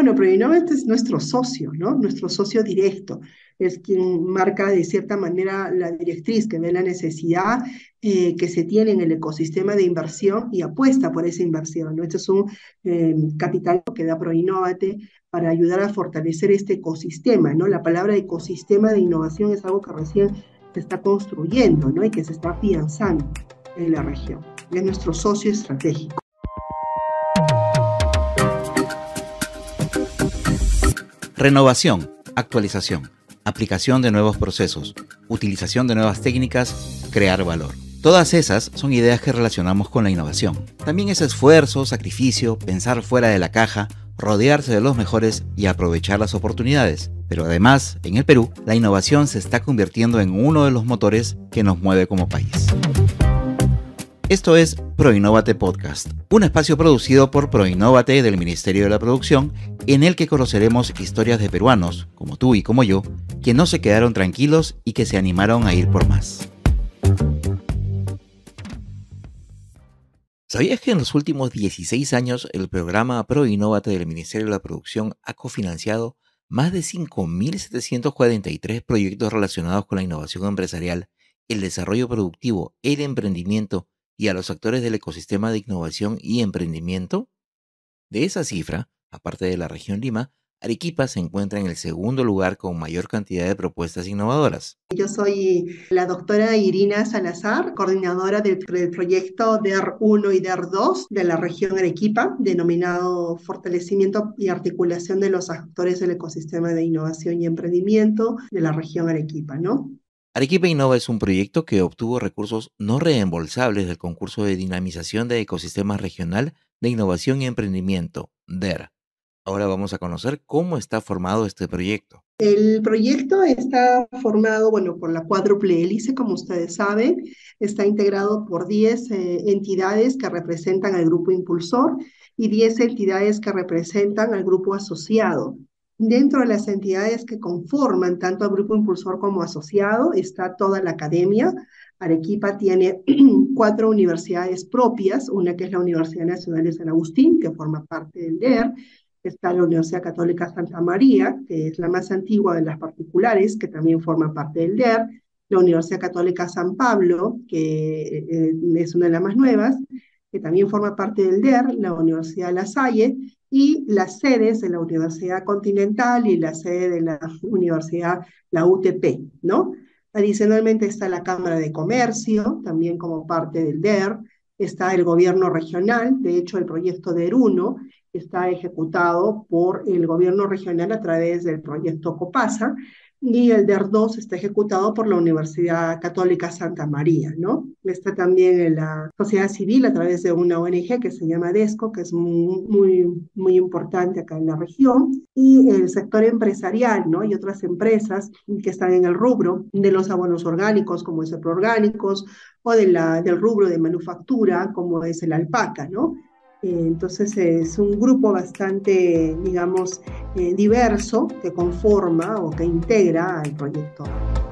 Bueno, Proinnovate es nuestro socio, ¿no? Nuestro socio directo. Es quien marca de cierta manera la directriz, que ve la necesidad que se tiene en el ecosistema de inversión y apuesta por esa inversión, ¿no? Este es un capital que da Proinnovate para ayudar a fortalecer este ecosistema, ¿no? La palabra ecosistema de innovación es algo que recién se está construyendo, ¿no? Y que se está afianzando en la región. Es nuestro socio estratégico. Renovación, actualización, aplicación de nuevos procesos, utilización de nuevas técnicas, crear valor. Todas esas son ideas que relacionamos con la innovación. También es esfuerzo, sacrificio, pensar fuera de la caja, rodearse de los mejores y aprovechar las oportunidades. Pero además, en el Perú, la innovación se está convirtiendo en uno de los motores que nos mueve como país. Esto es Proinnovate Podcast, un espacio producido por Proinnovate del Ministerio de la Producción, en el que conoceremos historias de peruanos, como tú y como yo, que no se quedaron tranquilos y que se animaron a ir por más. ¿Sabías que en los últimos 16 años el programa Proinnovate del Ministerio de la Producción ha cofinanciado más de 5.743 proyectos relacionados con la innovación empresarial, el desarrollo productivo, el emprendimiento y a los actores del ecosistema de innovación y emprendimiento? De esa cifra, aparte de la región Lima, Arequipa se encuentra en el segundo lugar con mayor cantidad de propuestas innovadoras. Yo soy la doctora Irina Salazar, coordinadora del proyecto DER 1 y DER 2 de la región Arequipa, denominado Fortalecimiento y Articulación de los Actores del Ecosistema de Innovación y Emprendimiento de la región Arequipa, ¿no? Arequipa Innova es un proyecto que obtuvo recursos no reembolsables del concurso de dinamización de ecosistemas regional de innovación y emprendimiento, DER. Ahora vamos a conocer cómo está formado este proyecto. El proyecto está formado, bueno, por la cuádruple hélice, como ustedes saben. Está integrado por 10 entidades que representan al grupo impulsor y 10 entidades que representan al grupo asociado. Dentro de las entidades que conforman tanto al grupo impulsor como asociado está toda la academia. Arequipa tiene 4 universidades propias, una que es la Universidad Nacional de San Agustín, que forma parte del DER. Está la Universidad Católica Santa María, que es la más antigua de las particulares, que también forma parte del DER, la Universidad Católica San Pablo, que es una de las más nuevas, que también forma parte del DER, la Universidad La Salle, y las sedes de la Universidad Continental y la sede de la Universidad, la UTP, ¿no? Adicionalmente está la Cámara de Comercio, también como parte del DER, está el gobierno regional, de hecho el proyecto DER 1 está ejecutado por el gobierno regional a través del proyecto COPASA, y el DER 2 está ejecutado por la Universidad Católica Santa María, ¿no? Está también en la sociedad civil a través de una ONG que se llama DESCO, que es muy importante acá en la región, y el sector empresarial, ¿no? Y otras empresas que están en el rubro de los abonos orgánicos, como es el Proorgánicos, o del rubro de manufactura, como es el Alpaca, ¿no? Entonces es un grupo bastante, digamos, diverso que conforma o que integra al proyecto.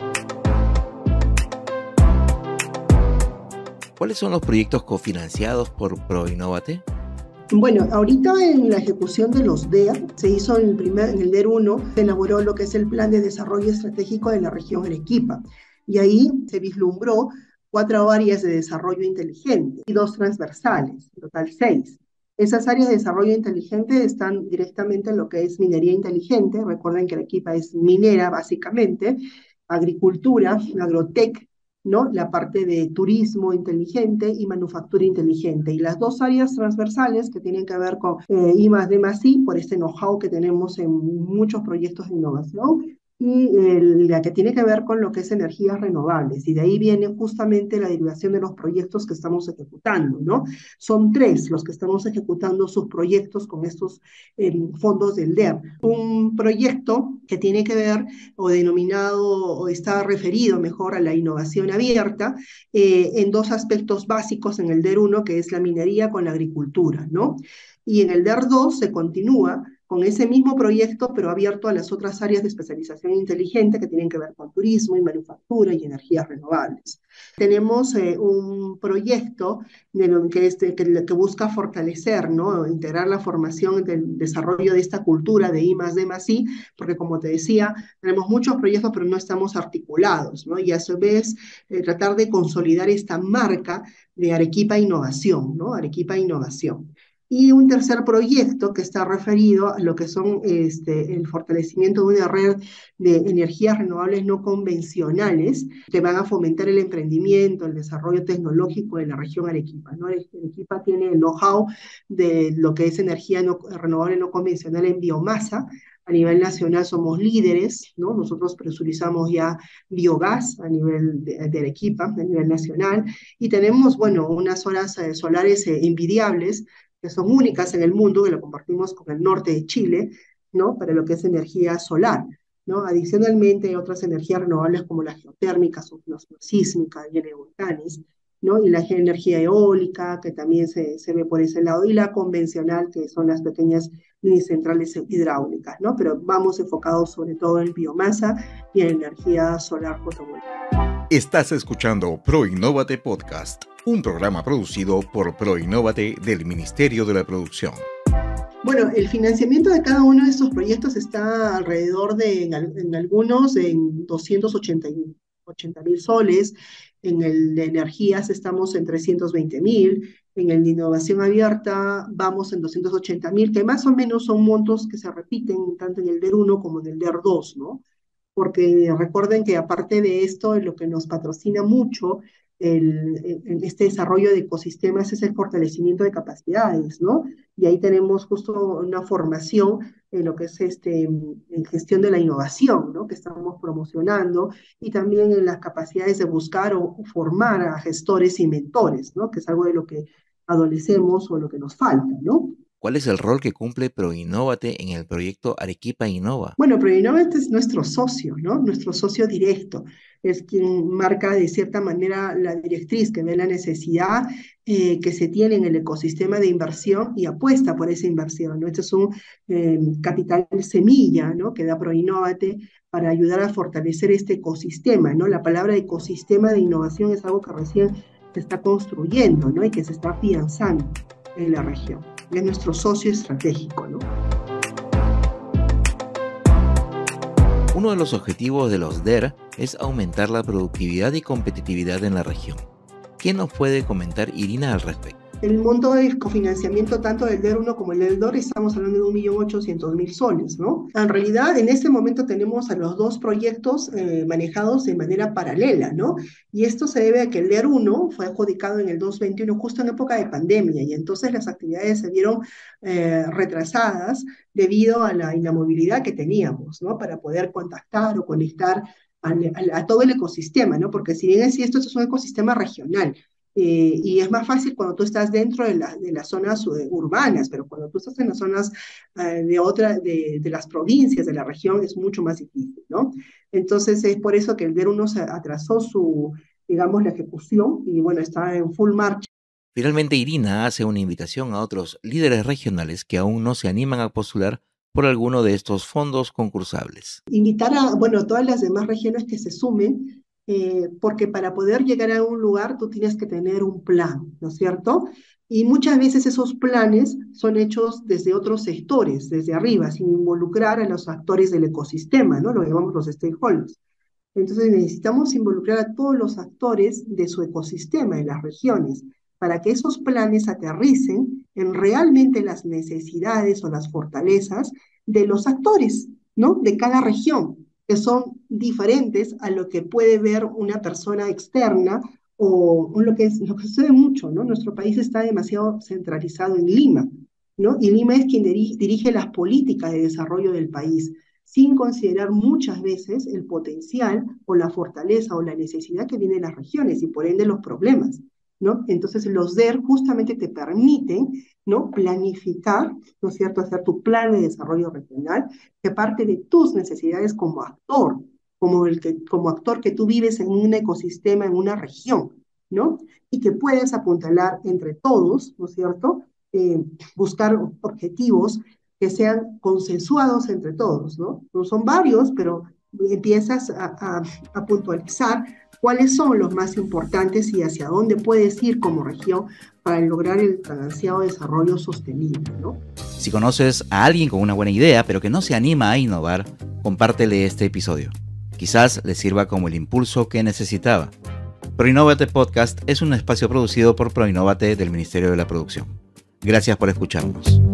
¿Cuáles son los proyectos cofinanciados por Proinnovate? Bueno, ahorita en la ejecución de los DER, se hizo en el DER 1, se elaboró lo que es el Plan de Desarrollo Estratégico de la región Arequipa, y ahí se vislumbró 4 áreas de desarrollo inteligente y 2 transversales, en total 6. Esas áreas de desarrollo inteligente están directamente en lo que es minería inteligente. Recuerden que Arequipa es minera básicamente, agricultura, agrotech, ¿no? La parte de turismo inteligente y manufactura inteligente. Y las 2 áreas transversales que tienen que ver con I+D+I, por este know-how que tenemos en muchos proyectos de innovación, y la que tiene que ver con lo que es energías renovables. Y de ahí viene justamente la derivación de los proyectos que estamos ejecutando, ¿no? Son 3 los que estamos ejecutando sus proyectos con estos fondos del DER. Un proyecto que tiene que ver o denominado o está referido mejor a la innovación abierta en 2 aspectos básicos en el DER 1, que es la minería con la agricultura, ¿no? Y en el DER 2 se continúa con ese mismo proyecto, pero abierto a las otras áreas de especialización inteligente que tienen que ver con turismo y manufactura y energías renovables. Tenemos un proyecto que busca fortalecer, ¿no? Integrar la formación del desarrollo de esta cultura de I más D más I, porque como te decía, tenemos muchos proyectos, pero no estamos articulados, ¿no? Y a su vez, tratar de consolidar esta marca de Arequipa Innovación, ¿no? Arequipa Innovación. Y un tercer proyecto que está referido a lo que son el fortalecimiento de una red de energías renovables no convencionales que van a fomentar el emprendimiento, el desarrollo tecnológico de la región Arequipa, ¿no? Arequipa tiene el know-how de lo que es energía renovable no convencional en biomasa. A nivel nacional somos líderes, ¿no? Nosotros presurizamos ya biogás a nivel de Arequipa, a nivel nacional, y tenemos, bueno, unas horas solares envidiables que son únicas en el mundo, que lo compartimos con el norte de Chile, ¿no? Para lo que es energía solar, ¿no? Adicionalmente, hay otras energías renovables como la geotérmica, sísmica, viene de volcanes, ¿no? Y la energía eólica, que también se ve por ese lado, y la convencional, que son las pequeñas mini centrales hidráulicas, ¿no? Pero vamos enfocados sobre todo en biomasa y en energía solar fotovoltaica. Estás escuchando ProInnovate Podcast, un programa producido por ProInnovate del Ministerio de la Producción. Bueno, el financiamiento de cada uno de estos proyectos está alrededor de, en algunos, en 280.000 soles, en el de energías estamos en 320.000, en el de innovación abierta vamos en 280.000, que más o menos son montos que se repiten tanto en el DER 1 como en el DER 2, ¿no? Porque recuerden que aparte de esto, lo que nos patrocina mucho este desarrollo de ecosistemas es el fortalecimiento de capacidades, ¿no? Y ahí tenemos justo una formación en lo que es en gestión de la innovación, ¿no? Que estamos promocionando, y también en las capacidades de buscar o formar a gestores y mentores, ¿no? Que es algo de lo que adolecemos o lo que nos falta, ¿no? ¿Cuál es el rol que cumple ProInnovate en el proyecto Arequipa Innova? Bueno, Predinovate es nuestro socio, ¿no? Nuestro socio directo. Es quien marca de cierta manera la directriz, que ve la necesidad que se tiene en el ecosistema de inversión y apuesta por esa inversión, ¿no? Este es un capital semilla, ¿no? Que da Proinnovate para ayudar a fortalecer este ecosistema, ¿no? La palabra ecosistema de innovación es algo que recién se está construyendo, ¿no? Y que se está afianzando en la región. Es nuestro socio estratégico, ¿no? Uno de los objetivos de los DER es aumentar la productividad y competitividad en la región. ¿Qué nos puede comentar Irina al respecto? El monto de cofinanciamiento tanto del DER 1 como el del DOR estamos hablando de 1.800.000 soles, ¿no? En realidad, en este momento tenemos a los dos proyectos manejados de manera paralela, ¿no? Y esto se debe a que el DER 1 fue adjudicado en el 2021 justo en época de pandemia, y entonces las actividades se vieron retrasadas debido a la inamovilidad que teníamos, ¿no? Para poder contactar o conectar a todo el ecosistema, ¿no? Porque si bien es cierto, esto es un ecosistema regional, y es más fácil cuando tú estás dentro de las zonas urbanas, pero cuando tú estás en las zonas de las provincias de la región es mucho más difícil, ¿no? Entonces es por eso que el DER 1 se atrasó digamos, la ejecución, y bueno, está en full marcha. Finalmente, Irina hace una invitación a otros líderes regionales que aún no se animan a postular por alguno de estos fondos concursables. Invitar bueno, a todas las demás regiones que se sumen, porque para poder llegar a un lugar tú tienes que tener un plan, ¿no es cierto? Y muchas veces esos planes son hechos desde otros sectores, desde arriba, sin involucrar a los actores del ecosistema, ¿no? Lo llamamos los stakeholders. Entonces necesitamos involucrar a todos los actores de su ecosistema en las regiones para que esos planes aterricen en realmente las necesidades o las fortalezas de los actores, ¿no? De cada región, que son diferentes a lo que puede ver una persona externa o lo que sucede mucho, ¿no? Nuestro país está demasiado centralizado en Lima, ¿no? Y Lima es quien dirige las políticas de desarrollo del país, sin considerar muchas veces el potencial o la fortaleza o la necesidad que viene de las regiones y por ende los problemas, ¿no? Entonces los DER justamente te permiten, ¿no? Planificar, ¿no es cierto? Hacer tu plan de desarrollo regional que parte de tus necesidades como actor, como actor que tú vives en un ecosistema, en una región, ¿no? Y que puedes apuntalar entre todos, ¿no es cierto? Buscar objetivos que sean consensuados entre todos, ¿no? No son varios, pero empiezas a puntualizar cuáles son los más importantes y hacia dónde puedes ir como región para lograr el tan ansiado desarrollo sostenible, ¿no? Si conoces a alguien con una buena idea, pero que no se anima a innovar, compártele este episodio. Quizás le sirva como el impulso que necesitaba. ProInnovate Podcast es un espacio producido por ProInnovate del Ministerio de la Producción. Gracias por escucharnos.